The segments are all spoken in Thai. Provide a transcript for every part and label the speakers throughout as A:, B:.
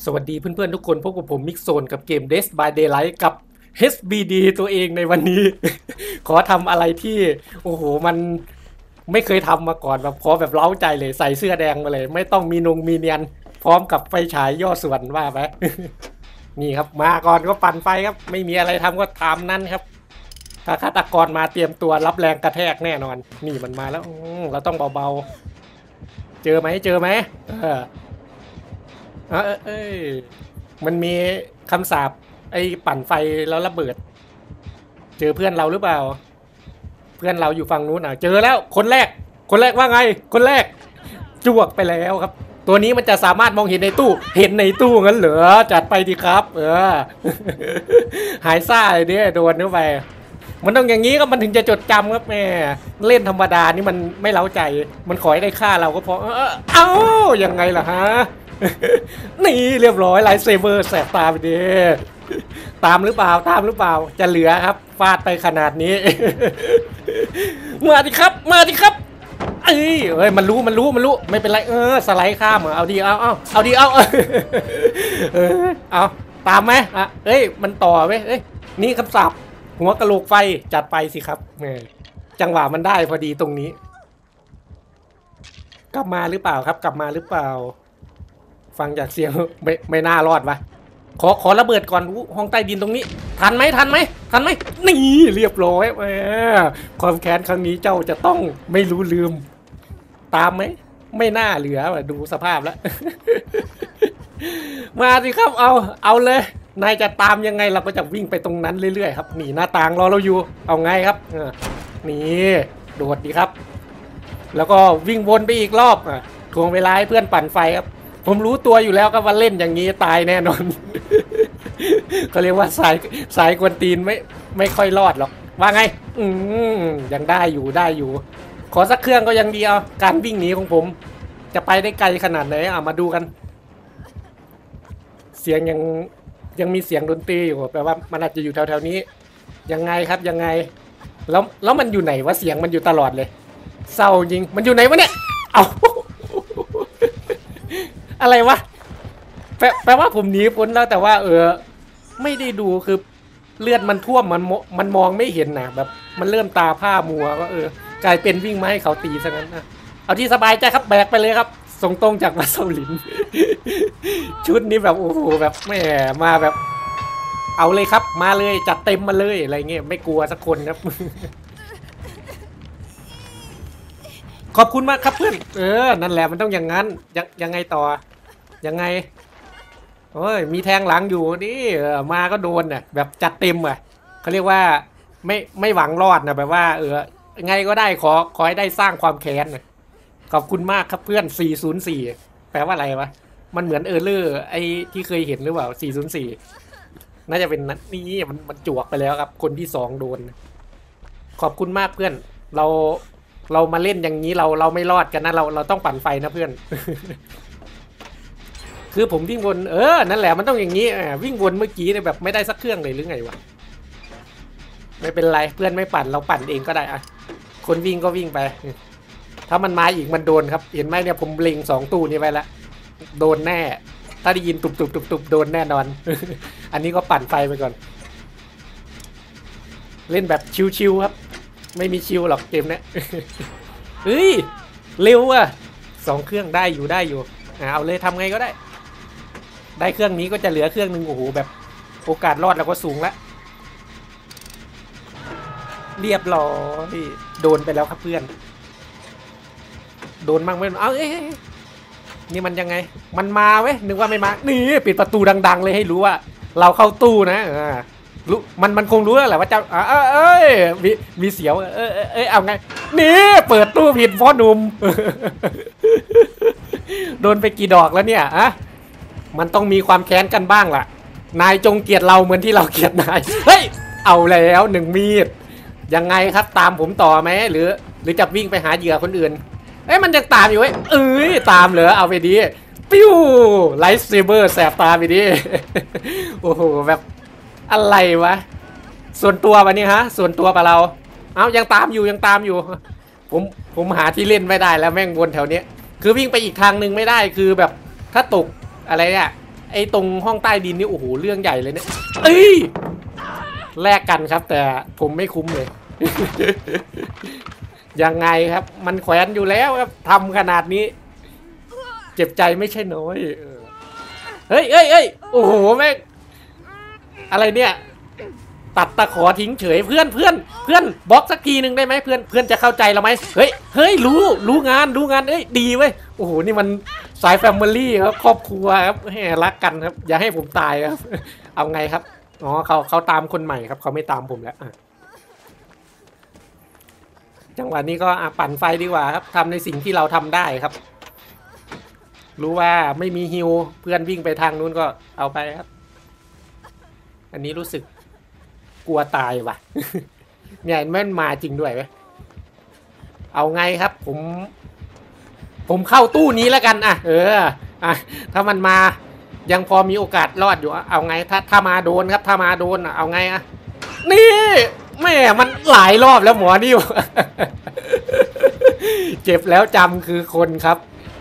A: สวัสดีเพื่อนๆทุกคนพบกับผมมิกโซนกับเกม Dead by Daylight กับ HBD ตัวเองในวันนี้ ขอทำอะไรที่โอ้โหมันไม่เคยทำมาก่อนแบบขอแบบเล้าใจเลยใส่เสื้อแดงมาเลยไม่ต้องมีเนียนพร้อมกับไฟฉายย่อส่วนว่าไป นี่ครับมาก่อนก็ปั่นไฟครับไม่มีอะไรทำก็ทำนั่นครับถ้าฆาตกรมาเตรียมตัวรับแรงกระแทกแน่นอนนี่มันมาแล้วเราต้องเบาๆเจอไหมเอ้ยมันมีคำสาปไอ้ปั่นไฟแล้วระเบิดเจอเพื่อนเราหรือเปล่าเพื่อนเราอยู่ฝั่งนู้นเจอแล้วคนแรกว่าไงคนแรกจวกไปแล้วครับตัวนี้มันจะสามารถมองเห็นในตู้งั้นเหรอจัดไปดีครับหายซ่าเลยเนี่ยโดนเข้าไปมันต้องอย่างนี้ก็มันถึงจะจดจำครับแม่เล่นธรรมดานี่มันไม่เล้าใจมันขอให้ได้ค่าเราก็พอเอ้ายังไงล่ะฮะนี่เรียบร้อยไลท์เซเบอร์แสบตาไปดิตามหรือเปล่าจะเหลือครับฟาดไปขนาดนี้มาดิครับเอ้ยมันรู้ไม่เป็นไรสไลด์ข้ามเอาดีเอาตามไหมเอ้ยมันต่อเว้ยนี่คำสาปหัวกะโหลกไฟจัดไปสิครับจังหวะมันได้พอดีตรงนี้กลับมาหรือเปล่าครับฟังจากเสียงไม่น่ารอดวะขอระเบิดก่อนห้องใต้ดินตรงนี้ทันไหมนี่เรียบร้อยความแค้นครั้งนี้เจ้าจะต้องไม่รู้ลืมตามไหมไม่น่าเหลือดูสภาพแล้ว มาสิครับเอาเลยนายจะตามยังไงเราก็จะวิ่งไปตรงนั้นเรื่อยๆครับนี่หน้าต่างรอเราอยู่เอาไงครับนี่โดดดีครับแล้วก็วิ่งวนไปอีกรอบทวงเวลาให้เพื่อนปั่นไฟครับผมรู้ตัวอยู่แล้วก็ว่าเล่นอย่างนี้ตายแน่นอน เขาเรียกว่าสายกวนตีนไม่ค่อยรอดหรอกว่าไงยังได้อยู่ขอสักเครื่องก็ยังดีเอาการวิ่งหนีของผมจะไปได้ไกลขนาดไหนมาดูกันเสียงยังมีเสียงดนตรีอยู่แปลว่ามันอาจจะอยู่แถวๆนี้ยังไงครับยังไงแล้วมันอยู่ไหนวะเสียงมันอยู่ตลอดเลยเศร้าจริงมันอยู่ไหนวะเนี่ยเอาอะไรวะแปลว่าผมหนีพ้นแล้วแต่ว่าไม่ได้ดูคือเลือดมันท่วมมันมองไม่เห็นนะแบบมันเริ่มตาผ้ามัวก็กลายเป็นวิ่งมาให้เขาตีซะงั้นนะเอาที่สบายใจครับแบกไปเลยครับส่งตรงจากวัดเซาหลินชุดนี้แบบโอ้โหแบบแหมมาแบบเอาเลยครับมาเลยจัดเต็มมาเลยอะไรเงี้ยไม่กลัวสักคนครับขอบคุณมากครับเพื่อนนั่นแหละมันต้องอย่างนั้นยังไงต่อยังไงโอ้ยมีแทงหลังอยู่นี่มาก็โดนน่ะแบบจัดเต็มอ่ะเขาเรียกว่าไม่หวังรอดนะแบบว่าไงก็ได้ขอให้ได้สร้างความแค้นนะขอบคุณมากครับเพื่อน404แปลว่าอะไรวะมันเหมือนเลอร์ไอที่เคยเห็นหรือเปล่า404น่าจะเป็นนัดนี้มันจวกไปแล้วครับคนที่2โดนขอบคุณมากเพื่อนเรามาเล่นอย่างนี้เราไม่รอดกันนะเราต้องปั่นไฟนะเพื่อน คือผมวิ่งวนนั่นแหละมันต้องอย่างนี้วิ่งวนเมื่อกี้เนี่ยแบบไม่ได้สักเครื่องเลยหรือไงวะไม่เป็นไรเพื่อนไม่ปั่นเราปั่นเองก็ได้อะคนวิ่งก็วิ่งไปถ้ามันมาอีกมันโดนครับเห็นไหมเนี่ยผมเล็ง2ตู้นี้ไปแล้วโดนแน่ถ้าได้ยินตุบโดนแน่นอน อันนี้ก็ปั่นไฟไปก่อนเล่นแบบชิวๆครับไม่มีชิวหรอกเกมเนี้ย เฮ้ยเร็วอ่ะ2เครื่องได้อยู่เอาเลยทำไงก็ได้เครื่องนี้ก็จะเหลือเครื่องนึงโอ้โหแบบโอกาสรอดเราก็สูงแล้วเรียบร้อยโดนไปแล้วครับเพื่อนโดนมั่งไม่เอานี่มันยังไงมันมาเว้ยนึกว่าไม่มานี่ปิดประตูดังๆเลยให้รู้ว่าเราเข้าตู้นะรู้มันคงรู้แล้วแหละว่าจะมีเสียวเอาไงนี่เปิดตู้ผิดพ่อหนุ่ม โดนไปกี่ดอกแล้วเนี่ยมันต้องมีความแค้นกันบ้างล่ะนายจงเกลียดเราเหมือนที่เราเกลียดนายเฮ้ยเอาแล้ว1มีดยังไงครับตามผมต่อไหมหรือจะวิ่งไปหาเหยื่อคนอื่นมันยังตามอยู่ตามเหรอเอาไปดีปิ้วไลท์เซเบอร์แสบตาไปดิ โอ้โหแบบอะไรวะส่วนตัวปะเนี่ยส่วนตัวปะเรายังตามอยู่ผมหาที่เล่นไม่ได้แล้วแม่งวนแถวเนี้ยคือวิ่งไปอีกทางหนึ่งไม่ได้คือแบบถ้าตกอะไรเนี่ยไไอ้ตรงห้องใต้ดินนี่โอ้โหเรื่องใหญ่เลยเนี่ยเอ้ยแลกกันครับแต่ผมไม่คุ้มเลย ยังไงครับมันแขวนอยู่แล้วครับทำขนาดนี้เจ็บใจไม่ใช่น้อยเฮ้ยโอ้โหแม่งอะไรเนี่ยตัดตะขอทิ้งเฉยเพื่อนบล็อกสักทีหนึ่งได้ไหมเพื่อนจะเข้าใจเราไหมเฮ้ยรู้งานเอ้ยดีเว้ยโอ้โหนี่มันสายแฟมิลี่ครับครอบครัวครับรักกันครับอย่าให้ผมตายครับเอาไงครับอ๋อเขาตามคนใหม่ครับเขาไม่ตามผมแล้วจังหวะนี้ก็ปั่นไฟดีกว่าครับทำในสิ่งที่เราทำได้ครับรู้ว่าไม่มีฮิวเพื่อนวิ่งไปทางนู้นก็เอาไปครับอันนี้รู้สึกกลัวตายว่ะ เนี่ยแม่นมาจริงด้วยไหมเอาไงครับผมเข้าตู้นี้แล้วกันถ้ามันมายังพอมีโอกาสรอดอยู่เอาไงถ้ามาโดนครับถ้ามาโดนเอาไงนี่แม่มันหลายรอบแล้วหมอนี่ เจ็บแล้วจำคือคนครับ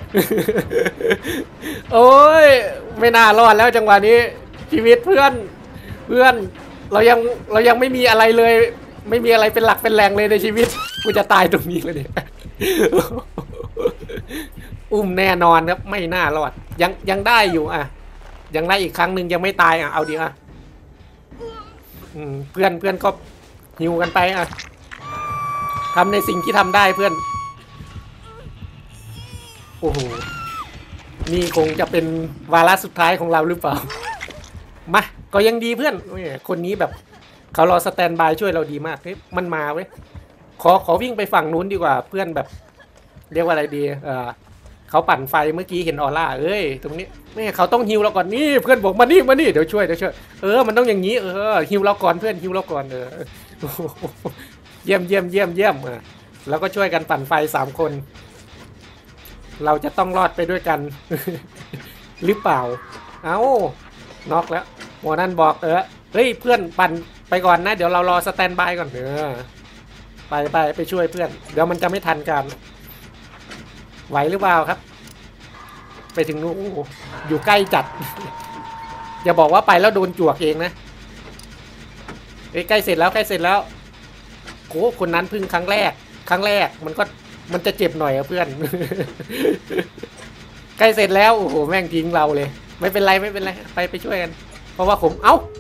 A: โอ้ยไม่น่ารอดแล้วจังหวะนี้ชีวิตเพื่อนเรายังไม่มีอะไรเลยไม่มีอะไรเป็นหลักเป็นแรงเลยในชีวิตกูจะตายตรงนี้เลยเนี่ย อุ้มแน่นอนครับไม่น่ารอดยังได้อยู่ยังได้อีกครั้งหนึ่งยังไม่ตายเอาดีเพื่อนก็หิวกันไปทำในสิ่งที่ทำได้เพื่อนโอ้โหนี่คงจะเป็นวาระสุดท้ายของเราหรือเปล่ามาก็ยังดีเพื่อนคนนี้แบบเขารอสแตนบายช่วยเราดีมากมันมาเว้ยขอวิ่งไปฝั่งนู้นดีกว่าเพื่อนแบบเรียกว่าอะไรดีเขาปั่นไฟเมื่อกี้เห็นออร่าตรงนี้ไม่เขาต้องฮิวเราก่อนนี่เพื่อนบอกมานี่เดี๋ยวช่วยมันต้องอย่างนี้ฮิวเราก่อนเพื่อนฮิวเราก่อนเยี่ยมแล้วก็ช่วยกันปั่นไฟ3 คนเราจะต้องรอดไปด้วยกัน หรือเปล่าน็อกแล้วหมอนั่นบอกเฮ้ยเพื่อนปั่นไปก่อนนะเดี๋ยวเรารอสแตนบายก่อนไปช่วยเพื่อนเดี๋ยวมันจะไม่ทันกันไหวหรือเปล่าครับไปถึงนู้นอยู่ใกล้จัด อย่าบอกว่าไปแล้วโดนจวกเองนะใกล้เสร็จแล้วโอ้คนนั้นเพิ่งครั้งแรกมันจะเจ็บหน่อยเพื่อน ใกล้เสร็จแล้วโอ้โหแม่งทิ้งเราเลยไม่เป็นไรไปช่วยกันเพราะว่าผม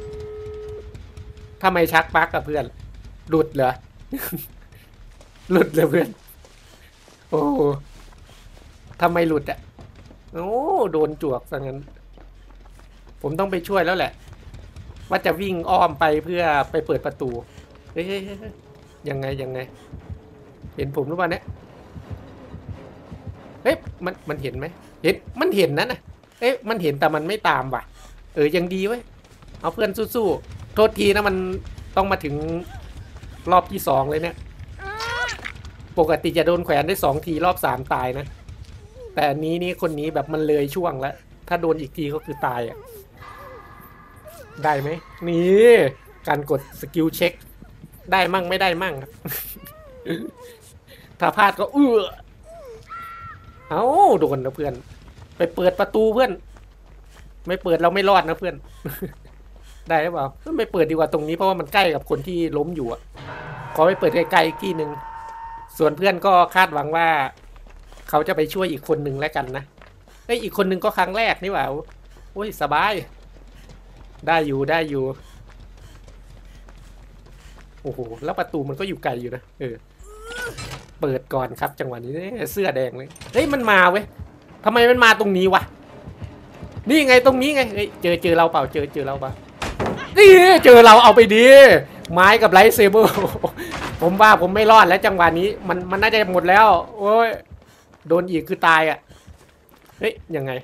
A: ทำไมชักปักกับเพื่อนหลุดเหรอ หลุดเลยเพื่อนโอ้ทำไมหลุดโดนจวกซะงั้นผมต้องไปช่วยแล้วแหละว่าจะวิ่งอ้อมไปเพื่อไปเปิดประตูเฮ้ยยังไงเห็นผมหรือเปล่าเนี่ยมันเห็นไหมมันเห็นนะมันเห็นแต่มันไม่ตามว่ะยังดีเว้ยเอาเพื่อนสู้ๆโทษทีนะมันต้องมาถึงรอบที่2เลยเนี่ยปกติจะโดนแขวนได้2 ทีรอบ3ตายนะแต่อันนี้นี่คนนี้แบบมันเลยช่วงแล้วถ้าโดนอีกทีก็คือตายได้ไหมนี่การกดสกิลเช็คได้มั่งไม่ได้มั่งครับ ถ้าพลาดก็โดนนะเพื่อนไปเปิดประตูเพื่อนไม่เปิดเราไม่รอดนะเพื่อน ได้หรือเปล่าไม่เปิดดีกว่าตรงนี้เพราะว่ามันใกล้กับคนที่ล้มอยู่ขอไปเปิดไกลๆอีกที่หนึ่งส่วนเพื่อนก็คาดหวังว่าเขาจะไปช่วยอีกคนหนึ่งแล้วกันนะอีกคนหนึ่งก็ครั้งแรกนี่หว่าโอ้ยสบายได้อยู่โอ้โหแล้วประตูมันก็อยู่ไกลอยู่นะเปิดก่อนครับจังหวะนี้เสื้อแดงเลยมันมาเว้ยทำไมมันมาตรงนี้วะนี่ไงตรงนี้ไงเจอเราเปล่าเจอเราเปล่านี่เจอเราเอาไปดีไม้กับไลท์เซเบอร์ ผมว่าผมไม่รอดแล้วจังหวะนี้มันน่าจะหมดแล้วโอ้ยโดนอีกคือตายยังไง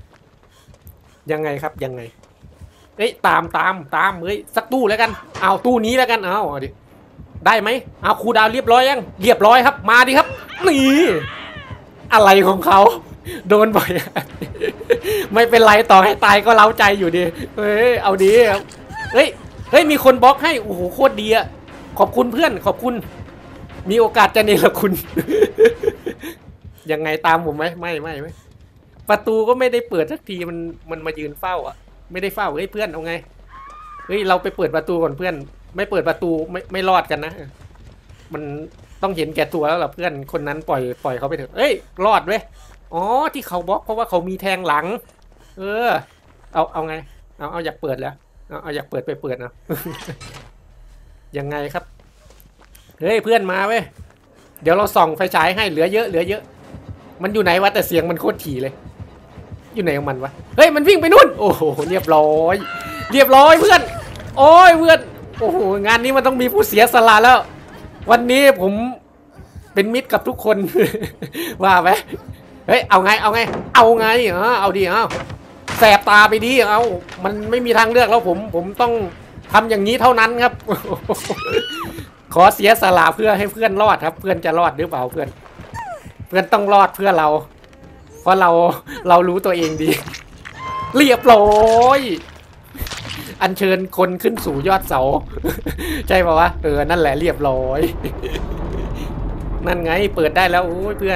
A: ครับยังไงตามสักตู้แล้วกันเอาตู้นี้แล้วกันเอาดิได้ไหมเอาครูดาวเรียบร้อยยังเรียบร้อยครับมาดิครับนี่อะไรของเขาโดนบ่อย ไม่เป็นไรต่อให้ตายก็เล้าใจอยู่ดีเอาดีมีคนบล็อกให้โอ้โหโคตรดีอะขอบคุณเพื่อนขอบคุณมีโอกาสจะเนรคุณ ยังไงตามผมไหมไม่ประตูก็ไม่ได้เปิดสักทีมันมายืนเฝ้าอ่ะไม่ได้เฝ้าเฮ้ยเพื่อนเอาไงเฮ้ยเราไปเปิดประตูก่อนเพื่อนไม่เปิดประตูไม่รอดกันนะมันต้องเห็นแก่ตัวแล้วล่ะเพื่อนคนนั้นปล่อยเขาไปเถอะเอ้ยรอดเว้ยอ๋อที่เขาบล็อกเพราะว่าเขามีแทงหลังเอาไงเอาอยากเปิดแล้วเอาอยากเปิดไปเปิดนะยังไงครับเฮ้ยเพื่อนมาเว้ยเดี๋ยวเราส่องไฟฉายให้เหลือเยอะมันอยู่ไหนวะแต่เสียงมันโคตรถี่เลยอยู่ไหนของมันวะเฮ้ยมันวิ่งไปนู่นโอ้โหเรียบร้อยเพื่อนโอ้ยเพื่อนโอ้โหงานนี้มันต้องมีผู้เสียสละแล้ววันนี้ผมเป็นมิตรกับทุกคน ว่าไหมเฮ้ยเอาไงเอาดิแสบตาไปดิมันไม่มีทางเลือกแล้วผมต้องทำอย่างนี้เท่านั้นครับ ขอเสียสละเพื่อให้เพื่อนรอดครับเพื่อนจะรอดหรือเปล่าเพื่อนต้องรอดเพื่อเราเพราะเรารู้ตัวเองดีเรียบร้อยอัญเชิญคนขึ้นสู่ยอดเสาใช่ป่าวะนั่นแหละเรียบร้อยนั่นไงเปิดได้แล้วโอ้ยเพื่อน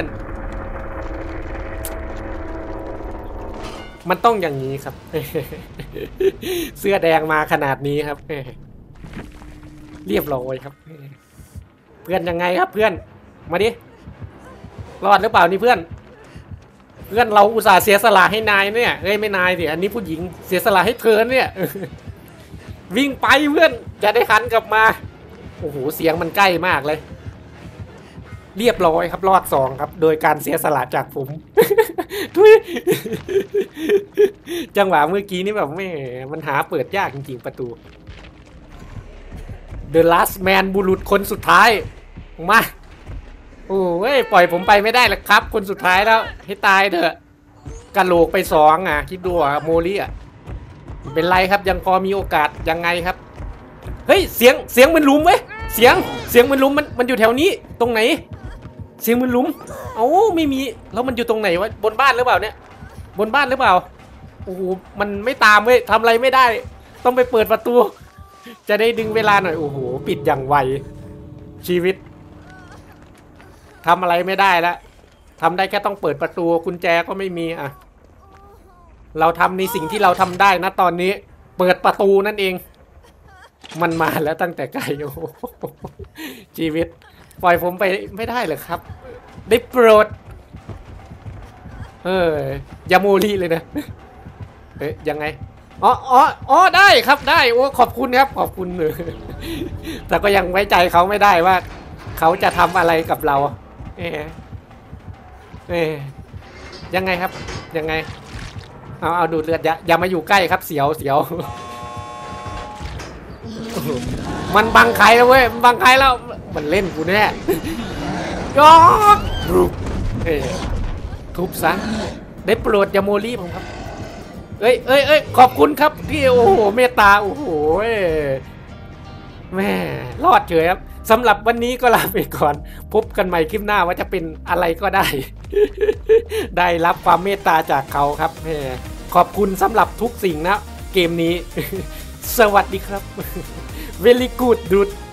A: มันต้องอย่างนี้ครับเสื้อแดงมาขนาดนี้ครับเรียบร้อยครับเพื่อนยังไงครับเพื่อนมาดิรอดหรือเปล่านี่เพื่อนเราอุตส่าห์เสียสละให้นายเนี่ยเฮ้ยไม่นายสิอันนี้ผู้หญิงเสียสละให้เธอเนี่ยวิ่งไปเพื่อนจะได้หันกลับมาโอ้โหเสียงมันใกล้มากเลยเรียบร้อยครับรอด2ครับโดยการเสียสละจากผมทุยจังหวะเมื่อกี้นี่แบบไม่มันหาเปิดยากจริงๆประตู The Last Man บุรุษคนสุดท้ายมาโอ้ยปล่อยผมไปไม่ได้หรอกครับคนสุดท้ายแล้วให้ตายเถอะกะโหลกไป2คิดดูโมลิเป็นไรครับยังพอมีโอกาสยังไงครับเฮ้ยเสียงมันหลุมเว้ยเสียงมันหลุมมันอยู่แถวนี้ตรงไหนเสียงมันหลุมไม่มีแล้วมันอยู่ตรงไหนวะบนบ้านหรือเปล่าเนี่ยบนบ้านหรือเปล่าโอ้โหมันไม่ตามเว้ยทำอะไรไม่ได้ต้องไปเปิดประตูจะได้ดึงเวลาหน่อยโอ้โหปิดอย่างไวชีวิตทำอะไรไม่ได้แล้วทำได้แค่ต้องเปิดประตูกุญแจก็ไม่มีเราทำในสิ่งที่เราทำได้นะตอนนี้เปิดประตูนั่นเองมันมาแล้วตั้งแต่ไกลโอ้โหชีวิตปล่อยผมไปไม่ได้เหรอครับได้โปรดอย่าโมลีเลยนะยังไงอ๋อได้ครับได้โอ้ขอบคุณครับขอบคุณแต่ก็ยังไว้ใจเขาไม่ได้ว่าเขาจะทำอะไรกับเรายังไงครับยังไงเอาดูดเลือดอย่ามาอยู่ใกล้ครับเสียวมันบังใครแล้วเว้ยมันบังใครแล้วมันเล่นกูแน่ยอกทุบซะได้โปรดอย่าโมลี่ผมครับเอ้ยขอบคุณครับที่โอ้โหเมตตาโอ้โหแม่รอดเฉยครับสำหรับวันนี้ก็ลาไปก่อนพบกันใหม่คลิปหน้าว่าจะเป็นอะไรก็ได้ ได้รับความเมตตาจากเขาครับขอบคุณสำหรับทุกสิ่งนะเกมนี้ สวัสดีครับ Very good dude